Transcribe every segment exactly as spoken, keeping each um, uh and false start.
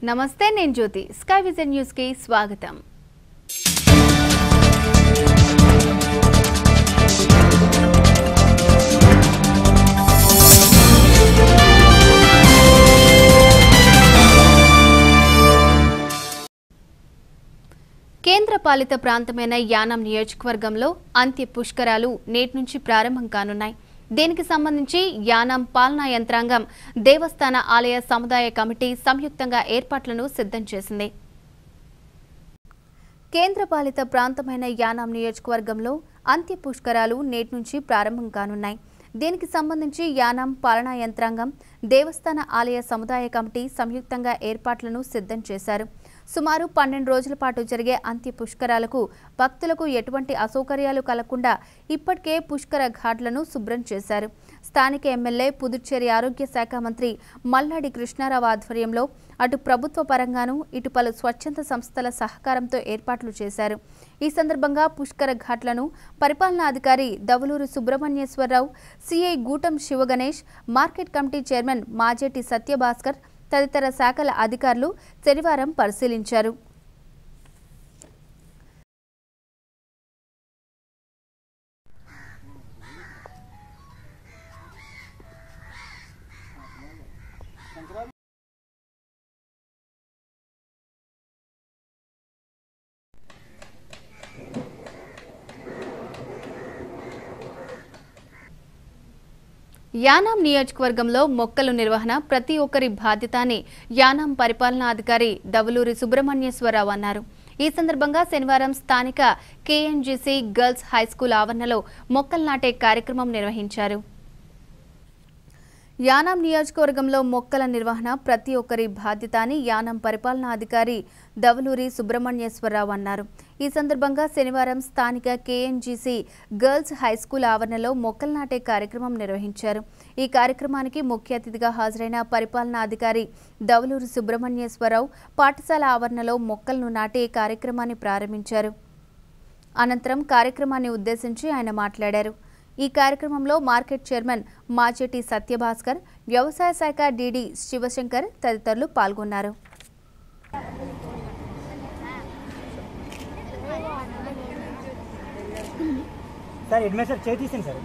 నమస్తే, నేను జ్యోతి. Sky vision news కి స్వాగతం. కేంద్ర పాలిత ప్రాంతమైన యానాం నియోజకవర్గంలో అంత్య పుష్కరాలు నేటి నుంచి ప్రారంభం కానున్నాయి. దీనికి సంబంధించి యానాం పాలనా యంత్రాంగం దేవస్థాన ఆలయ సముదాయ కమిటీ సంయుక్తంగా ఏర్పాట్లను సిద్ధం చేసింది. కేంద్ర పాలిత ప్రాంతమైన యానాం నియోజకవర్గంలో అంత్య పుష్కరాలు నేటి నుంచి ప్రారంభం కానున్నాయి. దీనికి సంబంధించి యానాం పాలనా యంత్రాంగం దేవస్థాన ఆలయ సముదాయ కమిటీ సంయుక్తంగా ఏర్పాట్లను సిద్ధం చేశారు. సుమారు పన్నెండు రోజుల పాటు జరిగే అంత్య పుష్కరాలకు భక్తులకు ఎటువంటి అసౌకర్యాలు కలగకుండా ఇప్పటికే పుష్కర ఘాట్లను శుభ్రం చేశారు. స్థానిక ఎమ్మెల్యే పుదుచ్చేరి ఆరోగ్య శాఖ మంత్రి మల్లాడి కృష్ణారావు ఆధ్వర్యంలో అటు ప్రభుత్వ పరంగాను ఇటు పలు స్వచ్ఛంద సంస్థల సహకారంతో ఏర్పాట్లు చేశారు. ఈ సందర్భంగా పుష్కర ఘాట్లను పరిపాలనాధికారి Davuluru Subrahmanyeswara Rao, CI Gootam Sivaganesh, market committee chairman Majeti Satyabhaskar తదితర శాఖల అధికారులు శనివారం పరిశీలించారు. యానాం నియోజకవర్గంలో మొక్కల నిర్వహణ ప్రతి ఒక్కరి బాధ్యత అని యానాం పరిపాలనాధికారి దవులూరి సుబ్రహ్మణ్యేశ్వరరావు అన్నారు. ఈ సందర్భంగా శనివారం స్థానిక కేఎన్జీసీ గర్ల్స్ హైస్కూల్ ఆవరణలో మొక్కలు నాటే కార్యక్రమం నిర్వహించారు. యానాం నియోజకవర్గంలో మొక్కల నిర్వహణ ప్రతి ఒక్కరి బాధ్యత అని యానాం పరిపాలనాధికారి దవులూరి సుబ్రహ్మణ్యేశ్వరరావు అన్నారు. ఈ సందర్భంగా శనివారం స్థానిక కేఎన్జీసీ గర్ల్స్ హైస్కూల్ ఆవరణలో మొక్కలు నాటే కార్యక్రమం నిర్వహించారు. ఈ కార్యక్రమానికి ముఖ్య అతిథిగా హాజరైన పరిపాలనాధికారి దవులూరి సుబ్రహ్మణ్యేశ్వరరావు పాఠశాల ఆవరణలో మొక్కలను నాటే కార్యక్రమాన్ని ప్రారంభించారు. అనంతరం కార్యక్రమాన్ని ఉద్దేశించి ఆయన మాట్లాడారు. ఈ కార్యక్రమంలో మార్కెట్ చైర్మన్ మాజేటి సత్యభాస్కర్, వ్యవసాయ శాఖ డీడీ శివశంకర్ తదితరులు పాల్గొన్నారు. సార్ ఎడ్మే సార్ చేయి తీసింది sir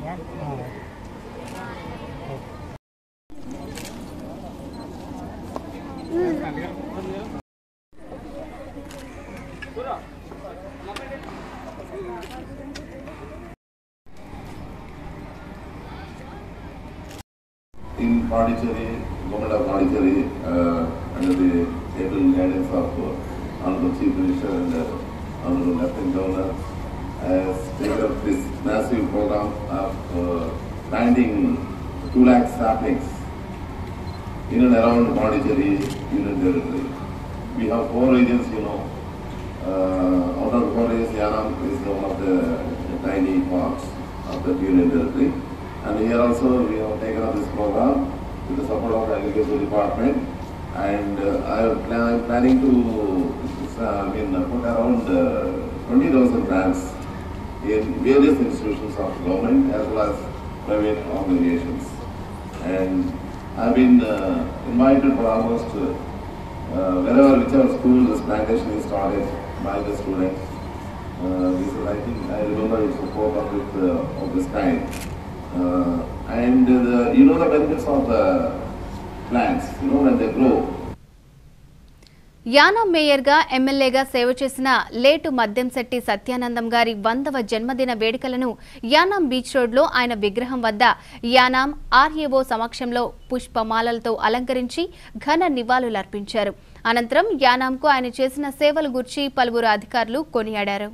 in Pondicherry, Government of Pondicherry, uh, under the able guidance of uh, Honorable Chief Minister and uh, Honorable Lieutenant Governor, has taken up this massive program of uh, planting two lakh saplings in and around Pondicherry Union Territory. We have four regions, you know. Uh, out of the four regions, Yanam is one of the tiny parts of the Union Territory. And here also we have taken up this program with the support of the Agriculture Department, and uh, I am plan planning to uh, I mean, put around uh, twenty thousand plants in various institutions of government as well as private organizations. And I have been uh, invited for almost uh, uh, wherever whichever school this plantation is started by the students. Uh, this is, I think I remember it's a program with uh, of this kind. Uh, and the, you know the benefits of the plants, you know when they grow. Yanam మేయర్గా ఎమ్మెల్యేగా సేవ చేసిన late Madyamsetti Satyanandam గారి వందవ జన్మదిన వేడుకలను Yanam beach రోడ్లో ఆయన విగ్రహం వద్ద యానాం ఆర్ఏఓ సమక్షంలో పుష్పమాలలతో అలంకరించి ఘన నివాళులర్పించారు. అనంతరం యానాంకు ఆయన చేసిన సేవల గురించి పలువురు అధికారులు కొనియాడారు.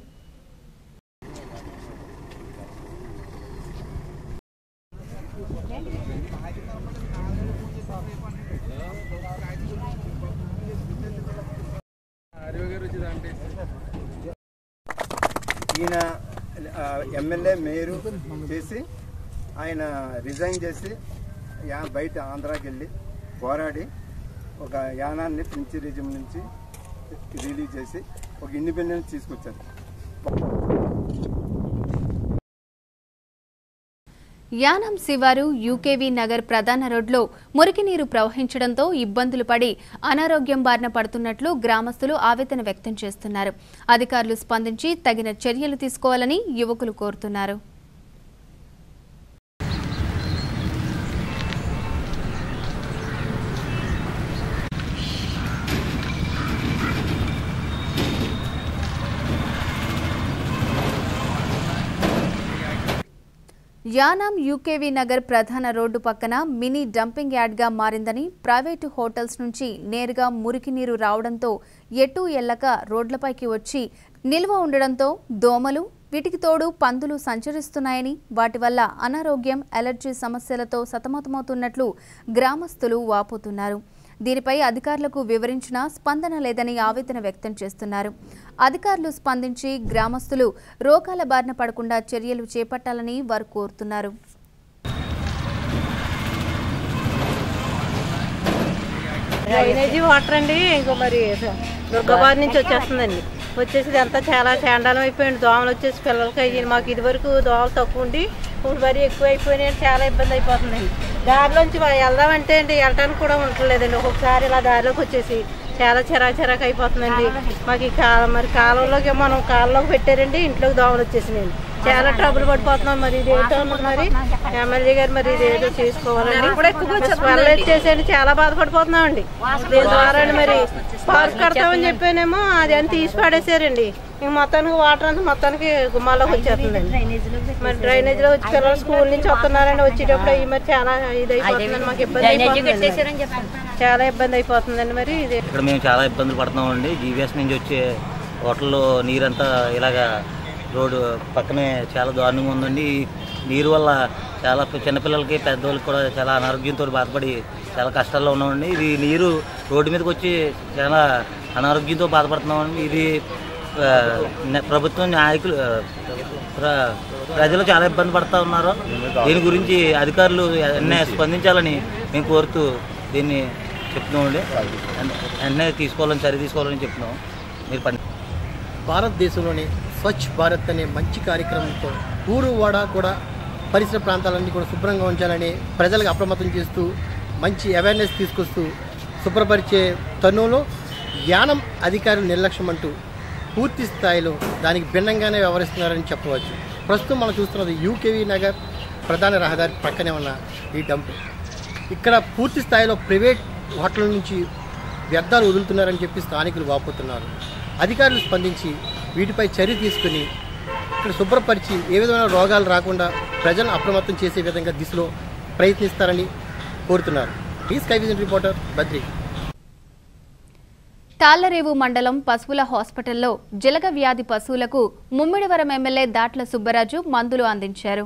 ఈయన ఎమ్మెల్యే మేయరు చేసి ఆయన రిజైన్ చేసి బయట ఆంధ్రాకి వెళ్ళి పోరాడి ఒక యానాన్ని ఫ్రెంచ్ రిజిమ్ నుంచి రిలీజ్ చేసి ఒక ఇండిపెండెన్స్ తీసుకొచ్చారు. యానాం శివారు యూకేవీ నగర్ ప్రధాన రోడ్లో మురికి నీరు ప్రవహించడంతో ఇబ్బందులు పడి అనారోగ్యం బారిన పడుతున్నట్లు గ్రామస్తులు ఆవేదన వ్యక్తం చేస్తున్నారు. అధికారులు స్పందించి తగిన చర్యలు తీసుకోవాలని యువకులు కోరుతున్నారు. యానాం యూకేవీ నగర్ ప్రధాన రోడ్డు పక్కన మినీ డంపింగ్ యార్డ్గా మారిందని, ప్రైవేటు హోటల్స్ నుంచి నేరుగా మురికి నీరు రావడంతో ఎటూ ఎల్లక రోడ్లపైకి వచ్చి నిల్వ ఉండడంతో దోమలు, వీటికి తోడు పందులు సంచరిస్తున్నాయని, వాటి వల్ల అనారోగ్యం, అలర్జీ సమస్యలతో సతమతమవుతున్నట్లు గ్రామస్తులు వాపోతున్నారు. దీనిపై అధికారులకు వివరించినా స్పందన లేదని ఆవేదన వ్యక్తం చేస్తున్నారు. అధికారులు స్పందించి గ్రామస్తులు రోగాల బారిన పడకుండా చర్యలు చేపట్టాలని వారు కోరుతున్నారు. డ్రైనేజీ వాటర్ అండి, ఇంకో మరి దుర్గబారి నుంచి వచ్చేస్తుందండి. వచ్చేసి అంతా చాలా చాండాలం అయిపోయింది. దోమలు వచ్చేసి పిల్లలకి అయ్యింది. మాకు ఇది వరకు దోమలు తక్కువ ఉండి ఇప్పుడు మరీ ఎక్కువ అయిపోయినాయి. చాలా ఇబ్బంది అయిపోతుందండి. దారిలోంచి వెళ్దామంటే అండి వెళ్ళడానికి కూడా ఉండలేదండి. ఒక్కొక్కసారి ఇలా దారిలోకి వచ్చేసి చాలా చిరాకు చిరాకు అయిపోతుందండి. మాకు ఈ కాలం మరి కాలంలోకి మనం కాలంలోకి పెట్టారండి, ఇంట్లోకి దోమలు వచ్చేసినాయండి. చాలా ట్రబుల్ పడిపోతున్నాం. మరి ఇది ఏంటో మరి ఎమ్మెల్యే గారు మరి ఇది ఏదో చేసుకోవాలండి. స్మెల్ వచ్చేసండి చాలా బాధపడిపోతున్నాం అండి. దీని ద్వారా మరి పార్క్ కడతామని చెప్పానేమో అది అని తీసి పడేసారండి. ఇంక మొత్తానికి వాటర్ అంతా మొత్తానికి గుమ్మాలోకి వచ్చేస్తుందండి. మరి డ్రైనేజ్ లో వచ్చి పిల్లలు స్కూల్ నుంచి వస్తున్నారండి. వచ్చేటప్పుడు ఈ మరి చాలా ఇది అయిపోతుందండి. మాకు ఇబ్బంది అయిపోతుంది, చాలా ఇబ్బంది అయిపోతుందండి. మరి ఇది ఇక్కడ మేము చాలా ఇబ్బందులు పడుతున్నామండి. జీవీఎస్ నుంచి వచ్చే హోటల్లో నీరంతా ఇలాగా రోడ్డు పక్కనే చాలా దారుణంగా ఉందండి. నీరు వల్ల చాలా చిన్నపిల్లలకి పెద్దవాళ్ళకి కూడా చాలా అనారోగ్యంతో బాధపడి చాలా కష్టాల్లో ఉన్నామండి. ఇది నీరు రోడ్డు మీదకి వచ్చి చాలా అనారోగ్యంతో బాధపడుతున్నామండి. ఇది ప్రభుత్వం నాయకులు ప్రజలు చాలా ఇబ్బంది పడుతూ ఉన్నారు. దీని గురించి అధికారులు వెంటనే స్పందించాలని మేము కోరుతూ దీన్ని చెప్తున్నామండి. వెంటనే తీసుకోవాలని చర్య తీసుకోవాలని చెప్తున్నాం. మీరు పని భారతదేశంలోని స్వచ్ఛ భారత్ అనే మంచి కార్యక్రమంతో ఊరు వాడ కూడా పరిసర ప్రాంతాలన్నీ కూడా శుభ్రంగా ఉంచాలని ప్రజలకు అప్రమత్తం చేస్తూ మంచి అవేర్నెస్ తీసుకొస్తూ శుభ్రపరిచే తరుణంలో యానం అధికారులు నిర్లక్ష్యం అంటూ పూర్తి స్థాయిలో దానికి భిన్నంగానే వ్యవహరిస్తున్నారని చెప్పవచ్చు. ప్రస్తుతం మనం చూస్తున్నది యూకేవీ నగర్ ప్రధాన రహదారి పక్కనే ఉన్న ఈ డంప్. ఇక్కడ పూర్తి స్థాయిలో ప్రైవేట్ హోటల్ నుంచి వ్యర్థాలు వదులుతున్నారని చెప్పి స్థానికులు వాపోతున్నారు. అధికారులు స్పందించి వీటిపై చర్య తీసుకుని ఇక్కడ శుభ్రపరిచి ఏ విధమైన రోగాలు రాకుండా ప్రజలను అప్రమత్తం చేసే విధంగా దిశలో ప్రయత్నిస్తారని కోరుతున్నారు. ఈ Sky Vision reporter Badri. Thallarevu మండలం పశువుల హాస్పిటల్లో జలగ వ్యాధి పశువులకు ముమ్మిడివరం ఎమ్మెల్యే దాట్ల సుబ్బరాజు మందులు అందించారు.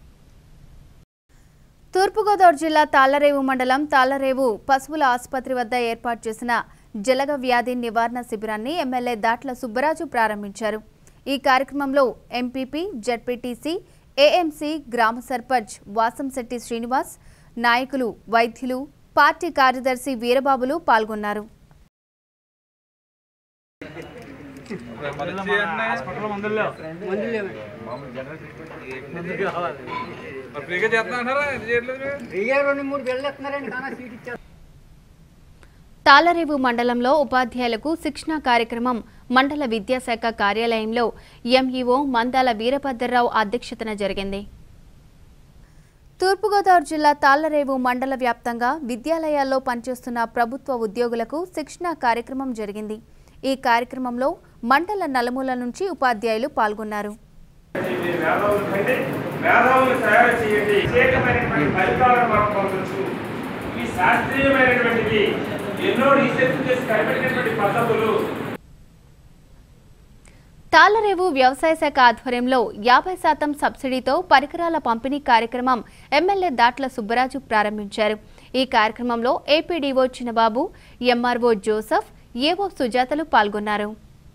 తూర్పుగోదావరి జిల్లా తాళ్లరేవు మండలం తాళ్లరేవు పశువుల ఆసుపత్రి వద్ద ఏర్పాటు చేసిన జలగ వ్యాధి నివారణ శిబిరాన్ని ఎమ్మెల్యే దాట్ల సుబ్బరాజు ప్రారంభించారు. ఈ కార్యక్రమంలో ఎంపీపీ, జెడ్పీటీసీ, ఏఎంసీ, గ్రామ సర్పంచ్ వాసంశెట్టి శ్రీనివాస్, నాయకులు, వైద్యులు, పార్టీ కార్యదర్శి వీరబాబులు పాల్గొన్నారు. తాళ్లరేవు మండలంలో ఉపాధ్యాయులకు శిక్షణా కార్యక్రమం మండల విద్యాశాఖ కార్యాలయంలో ఎంఈఓ మందాల వీరభద్రరావు అధ్యక్షతన జరిగింది. తూర్పుగోదావరి జిల్లా తాళ్లరేవు మండల వ్యాప్తంగా విద్యాలయాల్లో పనిచేస్తున్న ప్రభుత్వ ఉద్యోగులకు శిక్షణా కార్యక్రమం జరిగింది. ఈ కార్యక్రమంలో మండల నలుమూల నుంచి ఉపాధ్యాయులు పాల్గొన్నారు. తాళ్లరేవు వ్యవసాయ శాఖ ఆధ్వర్యంలో యాభై శాతం సబ్సిడీతో పరికరాల పంపిణీ కార్యక్రమం ఎమ్మెల్యే దాట్ల సుబ్బరాజు ప్రారంభించారు. ఈ కార్యక్రమంలో ఏపీడీఓ చిన్నబాబు, ఎంఆర్ఓ జోసెఫ్, ఏవో సుజాతలు పాల్గొన్నారు.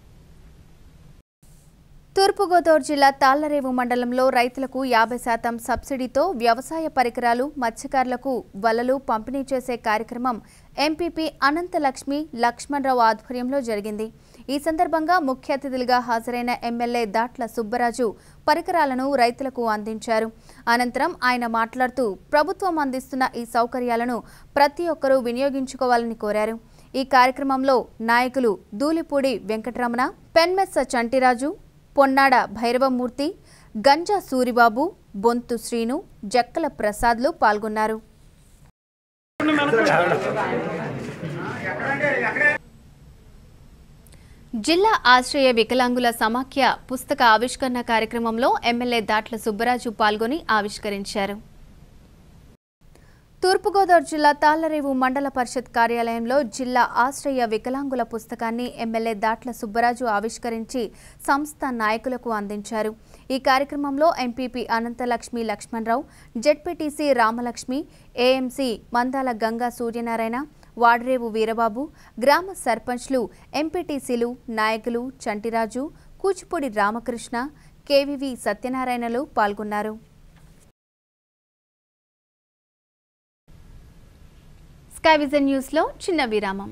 తూర్పుగోదావరి జిల్లా తాళ్లరేవు మండలంలో రైతులకు యాభై శాతం సబ్సిడీతో వ్యవసాయ పరికరాలు, మత్స్యకారులకు వలలు పంపిణీ చేసే కార్యక్రమం ఎంపీపీ అనంతలక్ష్మి లక్ష్మణరావు ఆధ్వర్యంలో జరిగింది. ఈ సందర్భంగా ముఖ్య అతిథులుగా హాజరైన ఎమ్మెల్యే దాట్ల సుబ్బరాజు పరికరాలను రైతులకు అందించారు. అనంతరం ఆయన మాట్లాడుతూ ప్రభుత్వం అందిస్తున్న ఈ సౌకర్యాలను ప్రతి ఒక్కరూ వినియోగించుకోవాలని కోరారు. ఈ కార్యక్రమంలో నాయకులు దూలిపూడి వెంకటరమణ, పెన్మెస్స చంటిరాజు, పొన్నాడ భైరవమూర్తి, గంజా సూరిబాబు, బొంతు శ్రీను, జక్కల ప్రసాద్లు పాల్గొన్నారు. జిల్లా ఆశ్రయ వికలాంగుల సమాఖ్య పుస్తక ఆవిష్కరణ కార్యక్రమంలో ఎమ్మెల్యే దాట్ల సుబ్బరాజు పాల్గొని ఆవిష్కరించారు. తూర్పుగోదావరి జిల్లా తాళ్లరేవు మండల పరిషత్ కార్యాలయంలో జిల్లా ఆశ్రయ వికలాంగుల పుస్తకాన్ని ఎమ్మెల్యే దాట్ల సుబ్బరాజు ఆవిష్కరించి సంస్థ నాయకులకు అందించారు. ఈ కార్యక్రమంలో MPP Ananthalakshmi Lakshmanarao, ZPTC Ramalakshmi, AMC Mandala Ganga Suryanarayana, Vadrevu Veerababu, గ్రామ సర్పంచ్లు, ఎంపీటీసీలు, నాయకులు చంటిరాజు, కూచిపూడి రామకృష్ణ, కేవీవీ సత్యనారాయణలు పాల్గొన్నారు. స్కై విజన్ న్యూస్ లో చిన్న విరామం.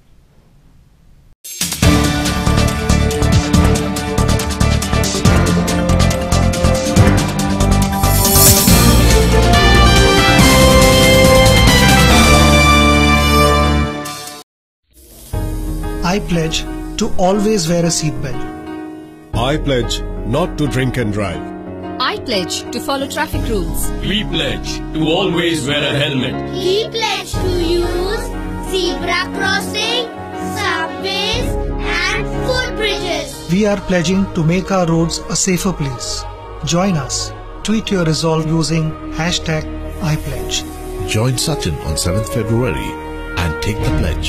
I pledge to always wear a seatbelt. I pledge not to drink and drive. I pledge to follow traffic rules. We pledge to always wear a helmet. We pledge to use zebra crossing, subways and footbridges. We are pledging to make our roads a safer place. Join us. Tweet your resolve using hashtag I pledge. Join Sachin on seventh February and take the pledge.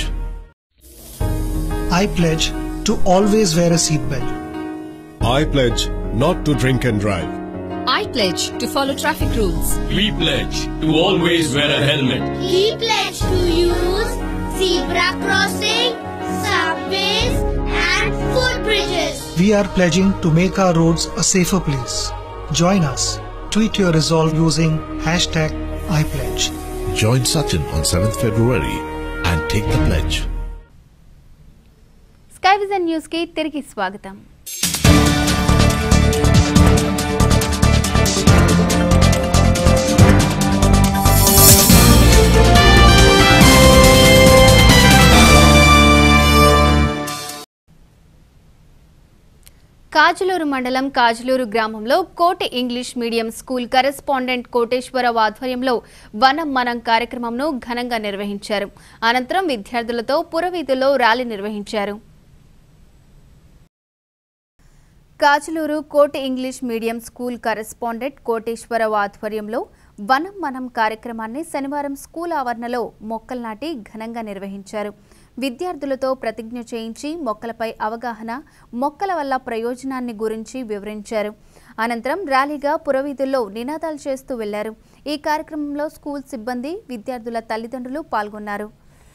I pledge to always wear a seatbelt. I pledge not to drink and drive. I pledge to follow traffic rules. We pledge to always wear a helmet. We pledge to use zebra crossing, subways and footbridges. We are pledging to make our roads a safer place. Join us. Tweet your resolve using hashtag I pledge. Join Sachin on seventh February and take the pledge. Sky vision news కి తిరిగి స్వాగతం. కాజులూరు మండలం కాజులూరు గ్రామంలో Koti English medium school correspondent Koteswararao ఆధ్వర్యంలో వనం మనం కార్యక్రమంను ఘనంగా నిర్వహించారు. అనంతరం విద్యార్థులతో పురవీధుల్లో ర్యాలీ నిర్వహించారు. Kajuluru Koti English medium school correspondent Koteswararao ఆధ్వర్యంలో వనం మనం కార్యక్రమాన్ని శనివారం స్కూల్ ఆవరణలో మొక్కలు నాటి ఘనంగా నిర్వహించారు. విద్యార్థులతో ప్రతిజ్ఞ చేయించి మొక్కలపై అవగాహన, మొక్కల వల్ల ప్రయోజనాన్ని గురించి వివరించారు. అనంతరం ర్యాలీగా పురవీధుల్లో నినాదాలు చేస్తూ వెళ్లారు. ఈ కార్యక్రమంలో స్కూల్ సిబ్బంది, విద్యార్థుల తల్లిదండ్రులు పాల్గొన్నారు.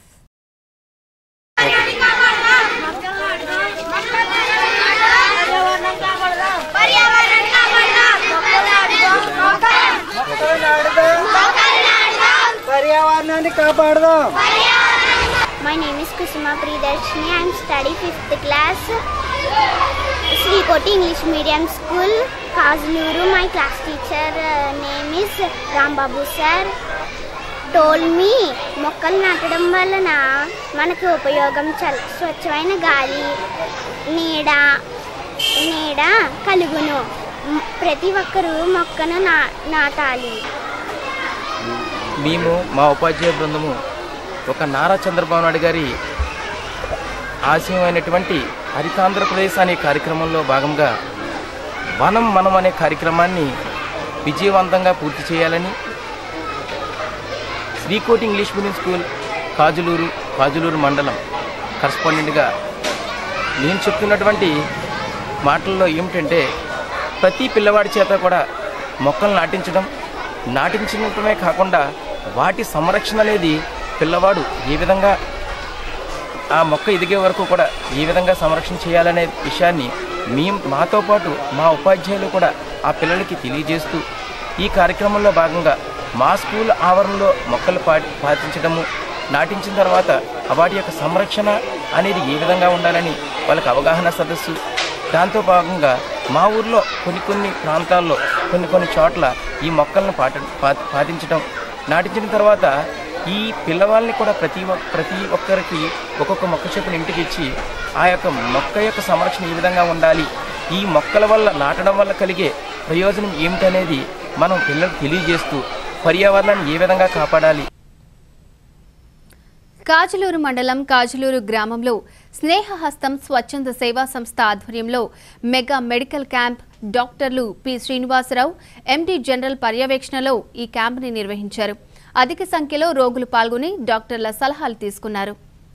పర్యావరణాన్ని కాపాడదాం. My name is Kusuma Priyadarshini. I am studying fifth class, Sri Koti English Medium School, Kazluru. My class teacher uh, name is Rambabu sir. Told me మొక్కలు నాటడం వలన మనకు ఉపయోగం చాలా స్వచ్ఛమైన గాలి, నీడ నీడ కలుగును. ప్రతి ఒక్కరూ మొక్కను నా నాటాలి. మేము మా ఉపాధ్యాయ బృందము ఒక నారా చంద్రబాబు నాయుడు గారి ఆశయమైనటువంటి హరితాంధ్రప్రదేశ్ అనే కార్యక్రమంలో భాగంగా వనం మనం అనే కార్యక్రమాన్ని విజయవంతంగా పూర్తి చేయాలని Srikoti English medium school Kajuluru Kajuluru మండలం కరెస్పాండెంట్గా నేను చెప్తున్నటువంటి మాటల్లో ఏమిటంటే ప్రతి పిల్లవాడి చేత కూడా మొక్కలు నాటించడం, నాటించడమే కాకుండా వాటి సంరక్షణ అనేది పిల్లవాడు ఏ విధంగా ఆ మొక్క ఎదిగే వరకు కూడా ఏ విధంగా సంరక్షణ చేయాలనే విషయాన్ని మేము మాతో పాటు మా ఉపాధ్యాయులు కూడా ఆ పిల్లలకి తెలియజేస్తూ ఈ కార్యక్రమంలో భాగంగా మా స్కూల్ ఆవరణలో మొక్కలు పా పాటించడము, నాటించిన తర్వాత వాటి యొక్క సంరక్షణ అనేది ఏ విధంగా ఉండాలని వాళ్ళకి అవగాహన సదస్సు. దాంతో భాగంగా మా ఊర్లో కొన్ని కొన్ని ప్రాంతాల్లో కొన్ని కొన్ని చోట్ల ఈ మొక్కలను పాట పాటించడం, నాటించిన తర్వాత ఈ పిల్లవాళ్ళని కూడా ప్రతి ప్రతి ఒక్కరికి ఒక్కొక్క మొక్క చొప్పున ఇంటికి ఇచ్చి ఆ యొక్క మొక్క యొక్క సంరక్షణ ఏ విధంగా ఉండాలి, ఈ మొక్కల వల్ల నాటడం వల్ల కలిగే ప్రయోజనం ఏమిటనేది మనం పిల్లలకు తెలియజేస్తూ పర్యావరణాన్ని ఏ విధంగా కాపాడాలి. కాజలూరు మండలం కాజలూరు గ్రామంలో స్నేహహస్తం స్వచ్ఛంద సేవా సంస్థ ఆధ్వర్యంలో మెగా మెడికల్ క్యాంప్ డాక్టర్లు పి శ్రీనివాసరావు ఎండి జనరల్ పర్యవేక్షణలో ఈ క్యాంపుని నిర్వహించారు. అధిక సంఖ్యలో రోగులు పాల్గొని డాక్టర్ల సలహాలు తీసుకున్నారు.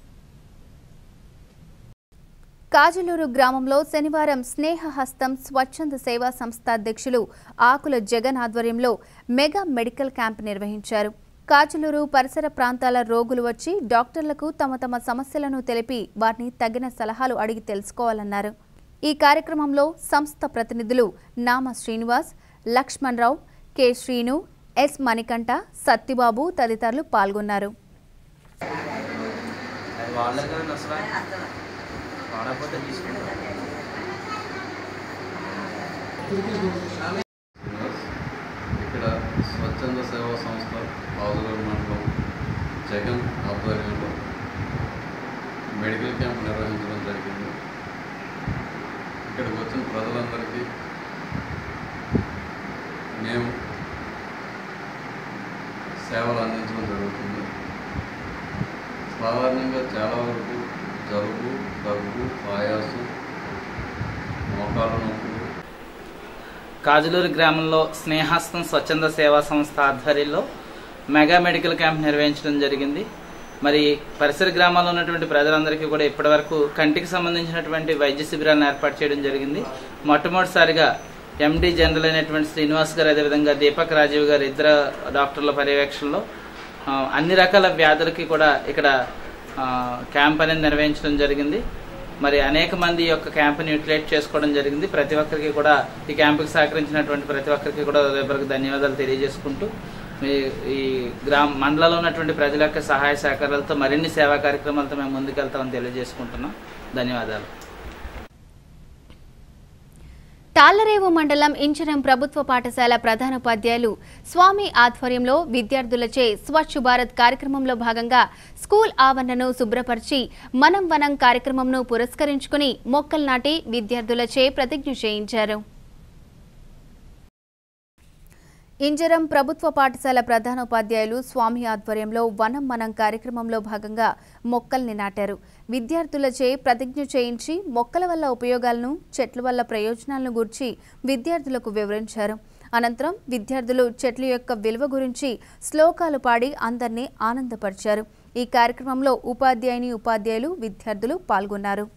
కాజలూరు గ్రామంలో శనివారం స్నేహహస్తం స్వచ్ఛంద సేవా సంస్థ అధ్యక్షులు ఆకుల జగన్ ఆధ్వర్యంలో మెగా మెడికల్ క్యాంప్ నిర్వహించారు. కాజలూరు పరిసర ప్రాంతాల రోగులు వచ్చి డాక్టర్లకు తమ తమ సమస్యలను తెలిపి వారిని తగిన సలహాలు అడిగి తెలుసుకోవాలన్నారు. ఈ కార్యక్రమంలో సంస్థ ప్రతినిధులు నామ శ్రీనివాస్, లక్ష్మణరావు, కె శ్రీను, ఎస్ మణికంఠ, సత్తిబాబు తదితరులు పాల్గొన్నారు. ఇక్కడ స్వచ్ఛంద సేవా సంస్థ కాజలూరు మండలం జగన్ ఆధ్వర్యంలో మెడికల్ క్యాంప్ నిర్వహించడం జరిగింది. ఇక్కడికి వచ్చిన ప్రజలందరికీ మేము సేవలు అందించడం జరుగుతుంది. సాధారణంగా చాలా వరకు జలుబు, దగ్గు, ఆయాసం, మోకాళ్ళ నొప్పులు. కాజలూరు గ్రామంలో స్నేహస్తం స్వచ్ఛంద సేవా సంస్థ ఆధ్వర్యంలో మెగా మెడికల్ క్యాంప్ నిర్వహించడం జరిగింది. మరి పరిసర గ్రామాల్లో ఉన్నటువంటి ప్రజలందరికీ కూడా ఇప్పటివరకు కంటికి సంబంధించినటువంటి వైద్య శిబిరాలను ఏర్పాటు చేయడం జరిగింది. మొట్టమొదటిసారిగా ఎండి జనరల్ అయినటువంటి శ్రీనివాస్ గారు, అదేవిధంగా దీపక్ రాజీవ్ గారు ఇద్దరు డాక్టర్ల పర్యవేక్షణలో అన్ని రకాల వ్యాధులకి కూడా ఇక్కడ క్యాంప్ అనేది నిర్వహించడం జరిగింది. మరి అనేక మంది ఈ యొక్క క్యాంపుని యూటిలైజ్ చేసుకోవడం జరిగింది. ప్రతి ఒక్కరికి కూడా ఈ క్యాంపుకి సహకరించినటువంటి ప్రతి ఒక్కరికి కూడా హృదయపూర్వక ధన్యవాదాలు తెలియజేసుకుంటూ ఈ గ్రామ మండలంలో ఉన్నటువంటి ప్రజల యొక్క సహాయ సహకారాలతో మరిన్ని సేవా కార్యక్రమాలతో మేము ముందుకెళ్తామని తెలియజేసుకుంటున్నాం. ధన్యవాదాలు. తాళ్లరేవు మండలం ఇంచరం ప్రభుత్వ పాఠశాల ప్రధానోపాధ్యాయులు స్వామి ఆధ్వర్యంలో విద్యార్థులచే స్వచ్ఛ భారత్ కార్యక్రమంలో భాగంగా స్కూల్ ఆవరణను శుభ్రపరిచి మనం వనం కార్యక్రమంను పురస్కరించుకుని మొక్కలు నాటి విద్యార్థులచే ప్రతిజ్ఞ చేయించారు. ఇంజరం ప్రభుత్వ పాఠశాల ప్రధానోపాధ్యాయులు స్వామి ఆధ్వర్యంలో వనం మనం కార్యక్రమంలో భాగంగా మొక్కల్ని నాటారు. విద్యార్థులచే ప్రతిజ్ఞ చేయించి మొక్కల వల్ల ఉపయోగాలను, చెట్ల వల్ల ప్రయోజనాలను గురించి విద్యార్థులకు వివరించారు. అనంతరం విద్యార్థులు చెట్ల యొక్క విలువ గురించి శ్లోకాలు పాడి అందరినీ ఆనందపరిచారు. ఈ కార్యక్రమంలో ఉపాధ్యాయుని ఉపాధ్యాయులు విద్యార్థులు పాల్గొన్నారు.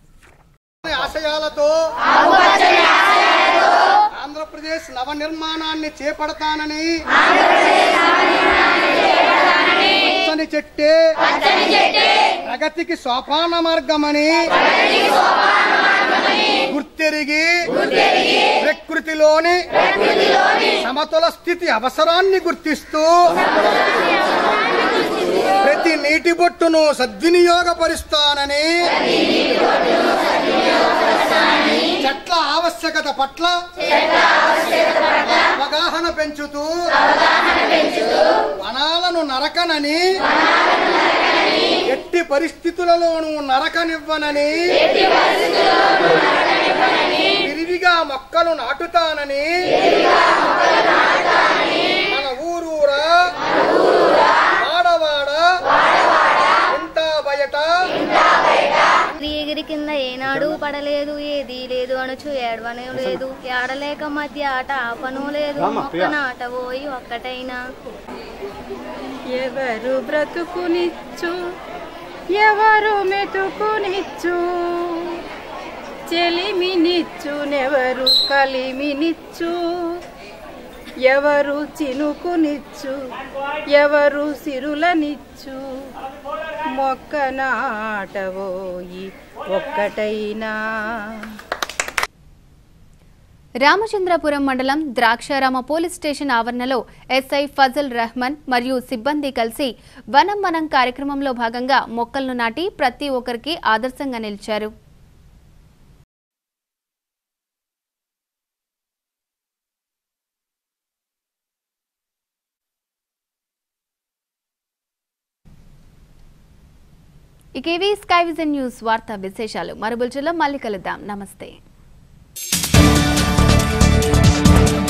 ఆంధ్రప్రదేశ్ నవ నిర్మాణాన్ని చేపడతానని పచ్చని చెట్టే ప్రగతికి సోపాన మార్గమని గుర్తెరిగి ప్రకృతిలోని సమతుల స్థితి అవసరాన్ని గుర్తిస్తూ ప్రతి నీటి బొట్టును సద్వినియోగపరుస్తానని చెట్ల ఆవశ్యకత పట్ల అవగాహన పెంచుతూ వనాలను నరకనని ఎట్టి పరిస్థితులలోనూ నరకనివ్వనని విరివిగా మొక్కలు నాటుతానని మన ఊరూరా వాడవాడ ఇంట బయట ఎగిరి కింద ఏనాడు పడలేదు, ఏది లేదు అనుచు ఏడవనే లేదు, ఏడలేక మధ్య ఆట ఆపను లేదు, మొక్క నాటబోయి ఒక్కటైనా. ఎవరు బ్రతుకునిచ్చు, ఎవరు మెతుకునిచ్చు, చెలిమినిచ్చు నెవరు కలిమినిచ్చు, ఎవరు చినుకునిచ్చు, ఎవరు సిరులనిచ్చు, మొక్క నాటబోయి ఒక్కటైనా. రామచంద్రపురం మండలం ద్రాక్షారామ పోలీస్ స్టేషన్ ఆవరణలో ఎస్ఐ ఫజల్ రెహమాన్ మరియు సిబ్బంది కలిసి వనం వనం కార్యక్రమంలో భాగంగా మొక్కలను నాటి ప్రతి ఒక్కరికి ఆదర్శంగా నిలిచారు. ఇకేవి స్కై విజన్ న్యూస్ వార్తా విశేషాలు మరో బులెటిన్లో మళ్ళీ కలుద్దాం. నమస్తే.